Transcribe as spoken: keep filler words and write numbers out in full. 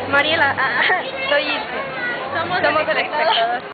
Mariela, ah, soy Ilse. Somos, Somos el espectador.